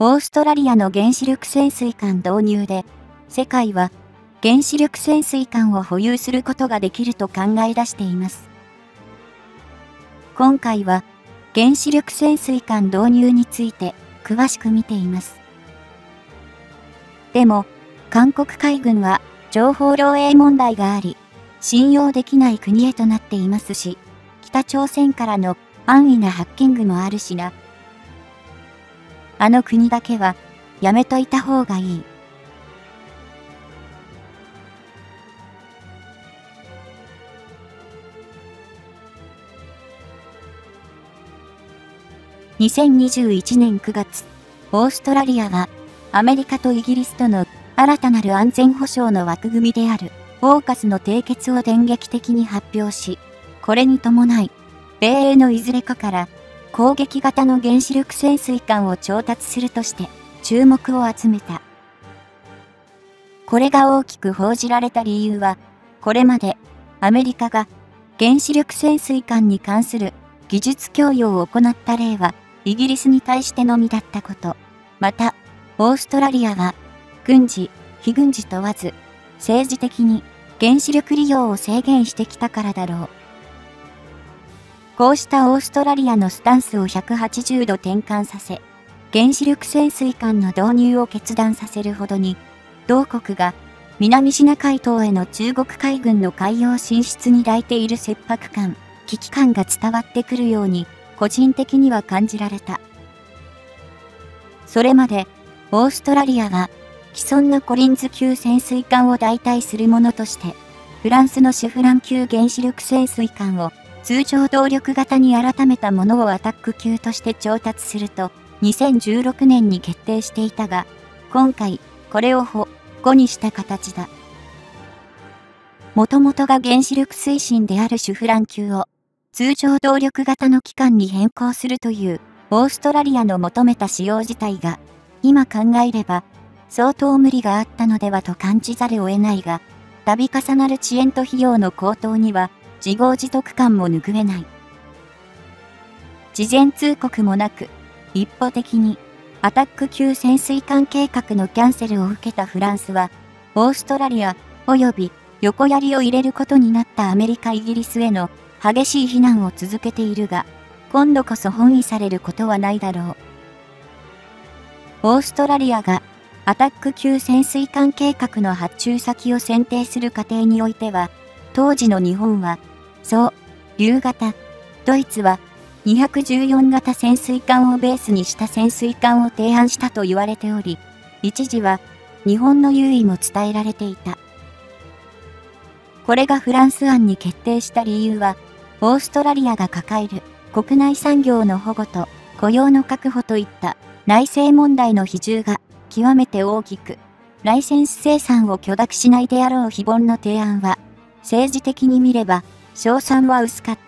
オーストラリアの原子力潜水艦導入で、世界は原子力潜水艦を保有することができると考え出しています。今回は原子力潜水艦導入について詳しく見ています。でも、韓国海軍は情報漏洩問題があり、信用できない国へとなっていますし、北朝鮮からの安易なハッキングもあるしな。あの国だけはやめといた方がいい。2021年9月、オーストラリアはアメリカとイギリスとの新たなる安全保障の枠組みであるオーカスの締結を電撃的に発表し、これに伴い、米英のいずれかから攻撃型の原子力潜水艦を調達するとして注目を集めた。これが大きく報じられた理由は、これまでアメリカが原子力潜水艦に関する技術供与を行った例はイギリスに対してのみだったこと。また、オーストラリアは軍事、非軍事問わず政治的に原子力利用を制限してきたからだろう。こうしたオーストラリアのスタンスを180度転換させ、原子力潜水艦の導入を決断させるほどに、同国が南シナ海島への中国海軍の海洋進出に抱いている切迫感、危機感が伝わってくるように、個人的には感じられた。それまで、オーストラリアは、既存のコリンズ級潜水艦を代替するものとして、フランスのシュフラン級原子力潜水艦を通常動力型に改めたものをアタック級として調達すると、2016年に決定していたが、今回、これを保護にした形だ。もともとが原子力推進であるシュフラン級を、通常動力型の機関に変更するという、オーストラリアの求めた仕様自体が、今考えれば、相当無理があったのではと感じざるを得ないが、度重なる遅延と費用の高騰には、自業自得感も拭えない。事前通告もなく、一方的に、アタック級潜水艦計画のキャンセルを受けたフランスは、オーストラリア、及び横槍を入れることになったアメリカ・イギリスへの激しい非難を続けているが、今度こそ本意されることはないだろう。オーストラリアが、アタック級潜水艦計画の発注先を選定する過程においては、当時の日本は、竜型、ドイツは214型潜水艦をベースにした潜水艦を提案したと言われており、一時は日本の優位も伝えられていた。これがフランス案に決定した理由は、オーストラリアが抱える国内産業の保護と雇用の確保といった内政問題の比重が極めて大きく、ライセンス生産を許諾しないであろう非凡の提案は、政治的に見れば、勝算は薄かった。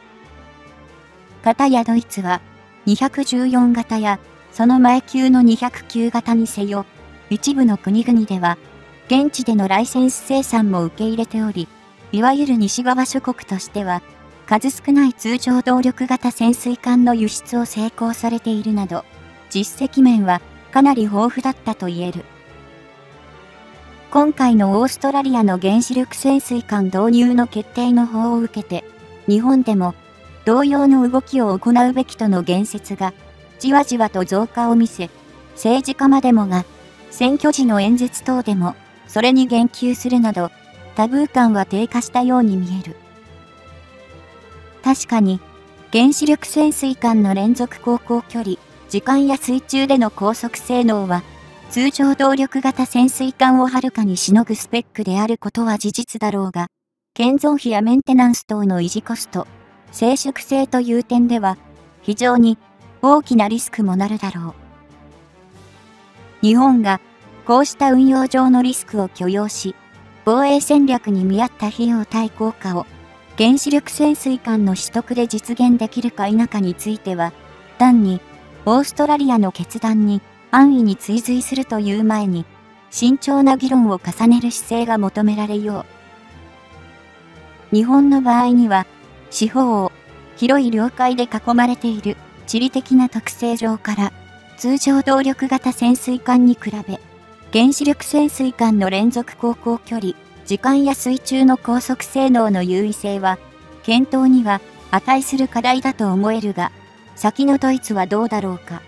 片やドイツは、214型や、その前級の209型にせよ、一部の国々では、現地でのライセンス生産も受け入れており、いわゆる西側諸国としては、数少ない通常動力型潜水艦の輸出を成功されているなど、実績面はかなり豊富だったと言える。今回のオーストラリアの原子力潜水艦導入の決定の報を受けて、日本でも同様の動きを行うべきとの言説がじわじわと増加を見せ、政治家までもが選挙時の演説等でもそれに言及するなど、タブー感は低下したように見える。確かに、原子力潜水艦の連続航行距離、時間や水中での高速性能は、通常動力型潜水艦をはるかにしのぐスペックであることは事実だろうが、建造費やメンテナンス等の維持コスト、静粛性という点では、非常に大きなリスクもなるだろう。日本が、こうした運用上のリスクを許容し、防衛戦略に見合った費用対効果を、原子力潜水艦の取得で実現できるか否かについては、単に、オーストラリアの決断に安易に追随するという前に、慎重な議論を重ねる姿勢が求められよう。日本の場合には、四方を広い領海で囲まれている地理的な特性上から、 通常動力型潜水艦に比べ、原子力潜水艦の連続航行距離、時間や水中の高速性能の優位性は、検討には値する課題だと思えるが、先のドイツはどうだろうか。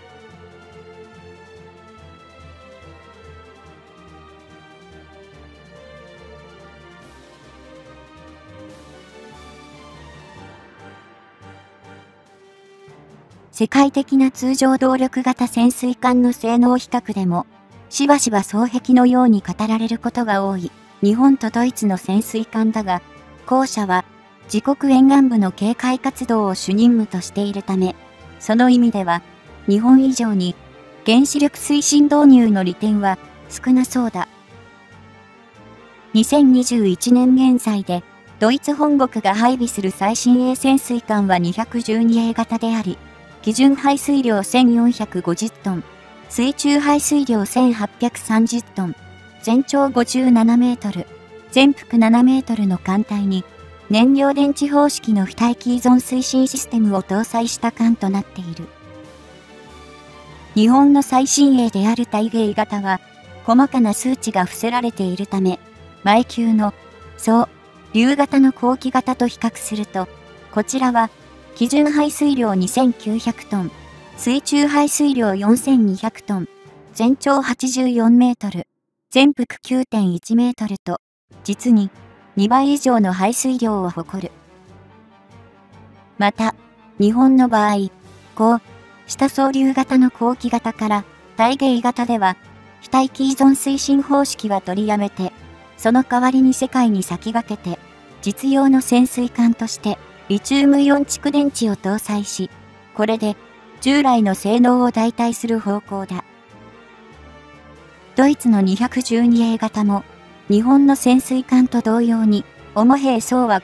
世界的な通常動力型潜水艦の性能比較でも、しばしば双璧のように語られることが多い日本とドイツの潜水艦だが、後者は自国沿岸部の警戒活動を主任務としているため、その意味では日本以上に原子力推進導入の利点は少なそうだ。2021年現在でドイツ本国が配備する最新鋭潜水艦は 212A 型であり、基準排水量1450トン、水中排水量1830トン、全長57メートル、全幅7メートルの艦体に、燃料電池方式の非待機依存推進システムを搭載した艦となっている。日本の最新鋭である大鯨型は、細かな数値が伏せられているため、前級の、竜型の後期型と比較すると、こちらは、基準排水量2900トン、水中排水量4200トン、全長84メートル、全幅 9.1 メートルと、実に2倍以上の排水量を誇る。また、日本の場合、下層流型の後期型から大鯨型では、非待機依存推進方式は取りやめて、その代わりに世界に先駆けて、実用の潜水艦として、リチウムイオン蓄電池を搭載し、これで従来の性能を代替する方向だ。ドイツの 212A 型も、日本の潜水艦と同様に、主兵装は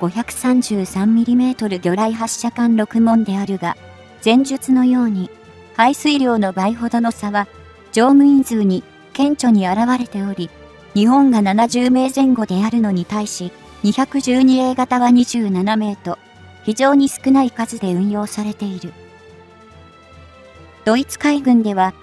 533mm 魚雷発射管6門であるが、前述のように、排水量の倍ほどの差は、乗務員数に顕著に現れており、日本が70名前後であるのに対し、212A 型は27名と、非常に少ない数で運用されている。ドイツ海軍では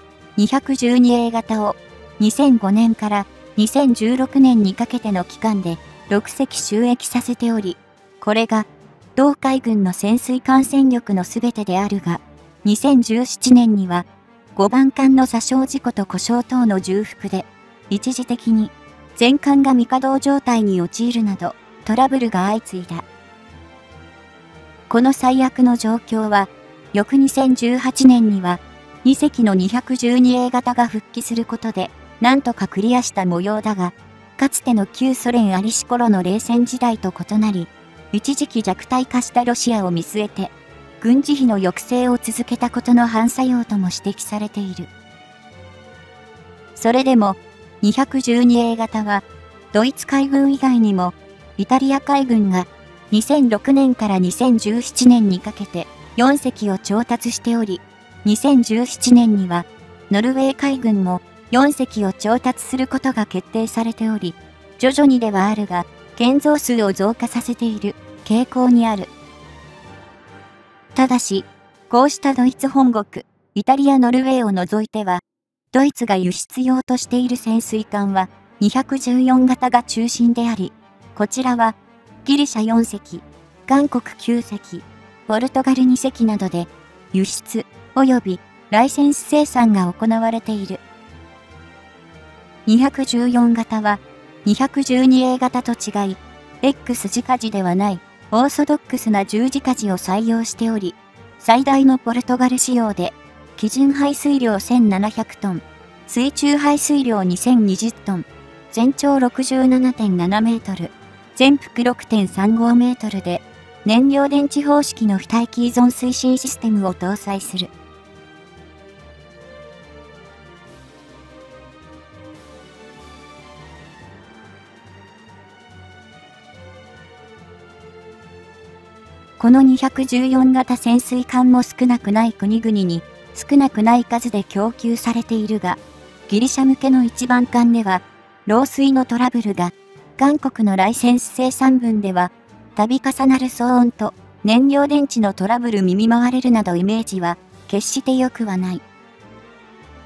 212A 型を2005年から2016年にかけての期間で6隻就役させており、これが同海軍の潜水艦戦力のすべてであるが、2017年には5番艦の座礁事故と故障等の重複で、一時的に全艦が未稼働状態に陥るなどトラブルが相次いだ。この最悪の状況は、翌2018年には、2隻の 212A 型が復帰することで、なんとかクリアした模様だが、かつての旧ソ連ありし頃の冷戦時代と異なり、一時期弱体化したロシアを見据えて、軍事費の抑制を続けたことの反作用とも指摘されている。それでも、212A 型は、ドイツ海軍以外にも、イタリア海軍が、2006年から2017年にかけて4隻を調達しており、2017年にはノルウェー海軍も4隻を調達することが決定されており、徐々にではあるが、建造数を増加させている傾向にある。ただし、こうしたドイツ本国、イタリア、ノルウェーを除いては、ドイツが輸出用としている潜水艦は214型が中心であり、こちらは、ギリシャ4隻、韓国9隻、ポルトガル2隻などで輸出及びライセンス生産が行われている。214型は 212A 型と違い、X 直舵ではないオーソドックスな十字舵を採用しており、最大のポルトガル仕様で、基準排水量1700トン、水中排水量2020トン、全長 67.7 メートル、全幅 6.35 メートルで、燃料電池方式の非待機依存推進システムを搭載する。この214型潜水艦も少なくない国々に少なくない数で供給されているが、ギリシャ向けの一番艦では、漏水のトラブルが、韓国のライセンス生産分では、度重なる騒音と燃料電池のトラブルに見舞われるなどイメージは決して良くはない。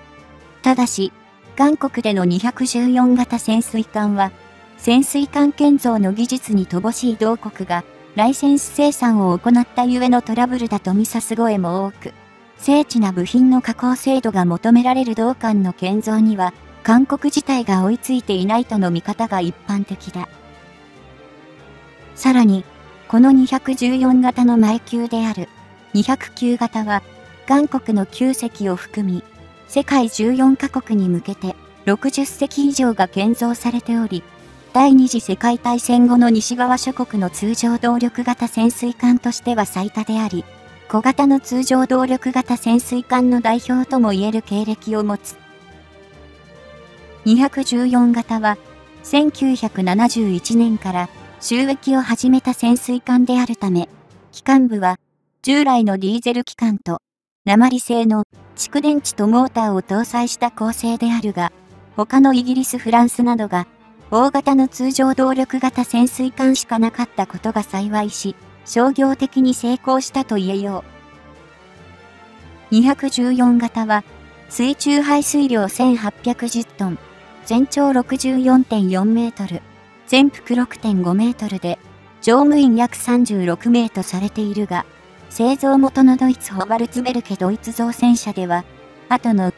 ただし、韓国での214型潜水艦は、潜水艦建造の技術に乏しい同国が、ライセンス生産を行ったゆえのトラブルだと見さす声も多く、精緻な部品の加工精度が求められる同艦の建造には、韓国自体が追いついていないとの見方が一般的だ。さらに、この214型の前級である209型は、韓国の9隻を含み、世界14カ国に向けて60隻以上が建造されており、第二次世界大戦後の西側諸国の通常動力型潜水艦としては最多であり、小型の通常動力型潜水艦の代表ともいえる経歴を持つ。214型は、1971年から収益を始めた潜水艦であるため、機関部は従来のディーゼル機関と鉛製の蓄電池とモーターを搭載した構成であるが、他のイギリス・フランスなどが大型の通常動力型潜水艦しかなかったことが幸いし、商業的に成功したと言えよう。214型は、水中排水量1810トン、全長 64.4 メートル、全幅 6.5 メートルで、乗務員約36名とされているが、製造元のドイツホバルツベルケドイツ造船社では、後の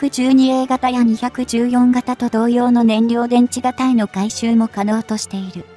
212A 型や214型と同様の燃料電池型への改修も可能としている。